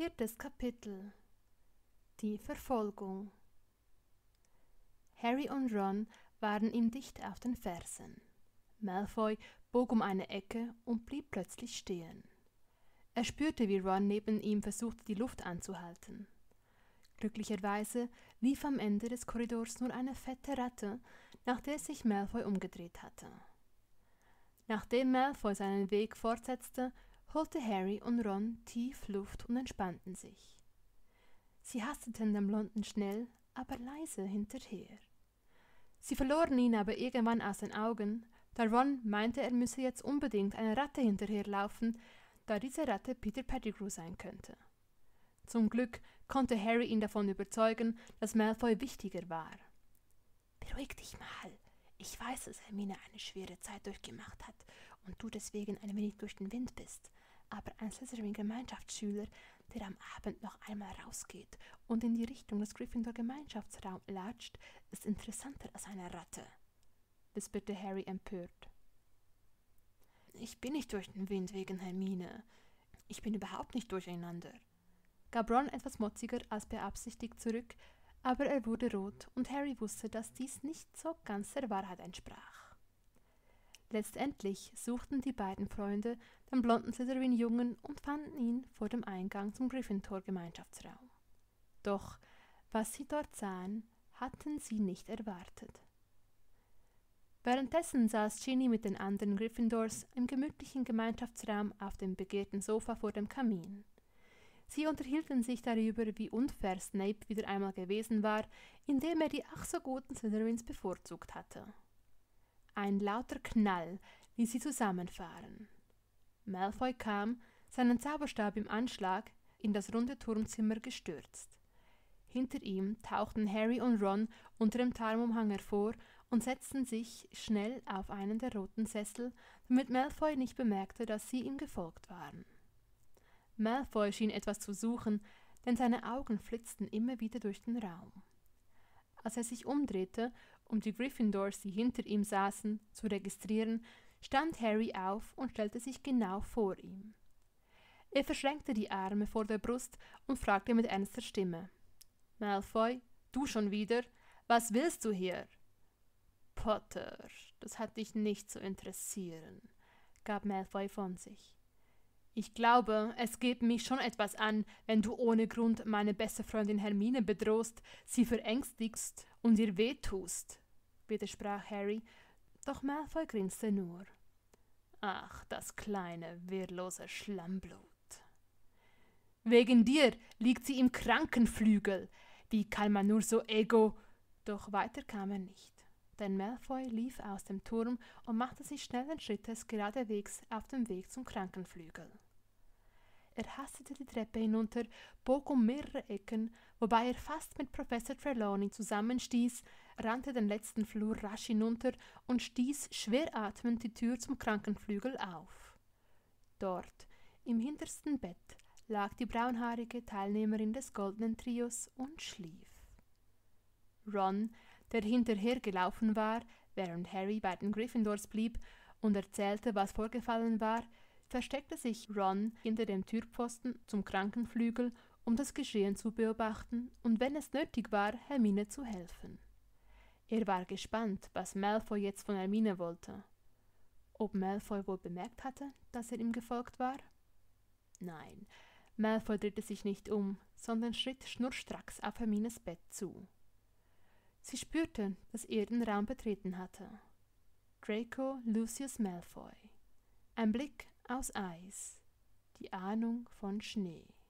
4. Kapitel. Die Verfolgung. Harry und Ron waren ihm dicht auf den Fersen. Malfoy bog um eine Ecke und blieb plötzlich stehen. Er spürte, wie Ron neben ihm versuchte, die Luft anzuhalten. Glücklicherweise lief am Ende des Korridors nur eine fette Ratte, nach der sich Malfoy umgedreht hatte. Nachdem Malfoy seinen Weg fortsetzte, holte Harry und Ron tief Luft und entspannten sich. Sie hasteten dem Blonden schnell, aber leise hinterher. Sie verloren ihn aber irgendwann aus den Augen, da Ron meinte, er müsse jetzt unbedingt einer Ratte hinterherlaufen, da diese Ratte Peter Pettigrew sein könnte. Zum Glück konnte Harry ihn davon überzeugen, dass Malfoy wichtiger war. »Beruhig dich mal. Ich weiß, dass Hermine eine schwere Zeit durchgemacht hat und du deswegen ein wenig durch den Wind bist. Aber ein Slytherin-Gemeinschaftsschüler, der am Abend noch einmal rausgeht und in die Richtung des Gryffindor-Gemeinschaftsraums latscht, ist interessanter als eine Ratte«, wisperte Harry empört. »Ich bin nicht durch den Wind wegen Hermine. Ich bin überhaupt nicht durcheinander«, gab Ron etwas motziger als beabsichtigt zurück, aber er wurde rot und Harry wusste, dass dies nicht so ganz der Wahrheit entsprach. Letztendlich suchten die beiden Freunde den blonden Slytherin-Jungen und fanden ihn vor dem Eingang zum Gryffindor-Gemeinschaftsraum. Doch was sie dort sahen, hatten sie nicht erwartet. Währenddessen saß Ginny mit den anderen Gryffindors im gemütlichen Gemeinschaftsraum auf dem begehrten Sofa vor dem Kamin. Sie unterhielten sich darüber, wie unfair Snape wieder einmal gewesen war, indem er die ach so guten Slytherins bevorzugt hatte. Ein lauter Knall ließ sie zusammenfahren. Malfoy kam, seinen Zauberstab im Anschlag, in das runde Turmzimmer gestürzt. Hinter ihm tauchten Harry und Ron unter dem Tarnumhang hervor und setzten sich schnell auf einen der roten Sessel, damit Malfoy nicht bemerkte, dass sie ihm gefolgt waren. Malfoy schien etwas zu suchen, denn seine Augen flitzten immer wieder durch den Raum. Als er sich umdrehte, um die Gryffindors, die hinter ihm saßen, zu registrieren, stand Harry auf und stellte sich genau vor ihm. Er verschränkte die Arme vor der Brust und fragte mit ernster Stimme: »Malfoy, du schon wieder? Was willst du hier?« »Potter, das hat dich nicht zu interessieren«, gab Malfoy von sich. »Ich glaube, es geht mich schon etwas an, wenn du ohne Grund meine beste Freundin Hermine bedrohst, sie verängstigst und ihr wehtust«, widersprach Harry, doch Malfoy grinste nur. »Ach, das kleine, wehrlose Schlammblut. Wegen dir liegt sie im Krankenflügel. Wie kann man nur so Doch weiter kam er nicht, denn Malfoy lief aus dem Turm und machte sich schnellen Schrittes geradewegs auf dem Weg zum Krankenflügel. Er hastete die Treppe hinunter, bog um mehrere Ecken, wobei er fast mit Professor Trelawney zusammenstieß, rannte den letzten Flur rasch hinunter und stieß schwer atmend die Tür zum Krankenflügel auf. Dort, im hintersten Bett, lag die braunhaarige Teilnehmerin des Goldenen Trios und schlief. Ron, der hinterhergelaufen war, während Harry bei den Gryffindors blieb und erzählte, was vorgefallen war, versteckte sich Ron hinter dem Türpfosten zum Krankenflügel, um das Geschehen zu beobachten und, wenn es nötig war, Hermine zu helfen. Er war gespannt, was Malfoy jetzt von Hermine wollte. Ob Malfoy wohl bemerkt hatte, dass er ihm gefolgt war? Nein, Malfoy drehte sich nicht um, sondern schritt schnurstracks auf Hermines Bett zu. Sie spürte, dass er den Raum betreten hatte. Draco Lucius Malfoy. Ein Blick aus Eis, die Ahnung von Schnee.